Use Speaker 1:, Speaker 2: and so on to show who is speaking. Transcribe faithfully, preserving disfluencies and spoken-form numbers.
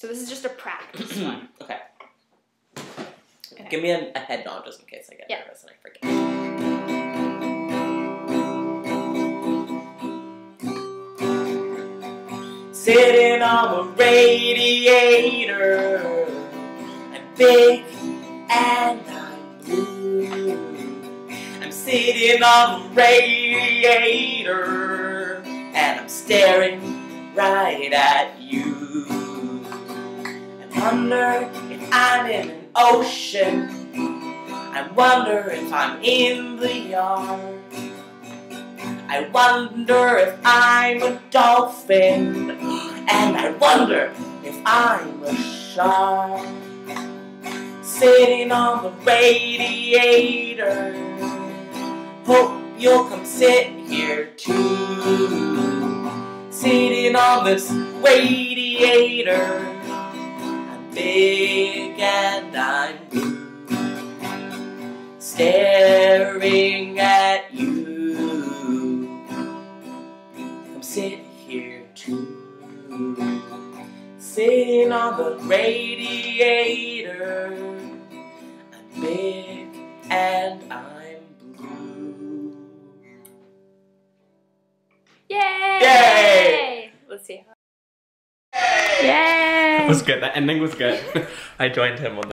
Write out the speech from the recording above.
Speaker 1: So this is just a practice one.
Speaker 2: Okay.
Speaker 1: Okay.
Speaker 2: Give me a, a head nod just in case I get
Speaker 1: Yeah.
Speaker 2: nervous and I forget. Sitting on a radiator, I'm big and I'm blue. I'm sitting on a radiator and I'm staring right at you. I wonder if I'm in an ocean. I wonder if I'm in the yard. I wonder if I'm a dolphin. And I wonder if I'm a shark. Sitting on the radiator. Hope you'll come sit here too. Sitting on this radiator. I'm big and I'm blue. Staring at you. Come sit here too. Sitting on the radiator. I'm big and I'm blue.
Speaker 1: Yay!
Speaker 2: Yay!
Speaker 1: Let's see how.
Speaker 2: Yay!
Speaker 1: Yay!
Speaker 2: That was good. That ending was good. I joined him on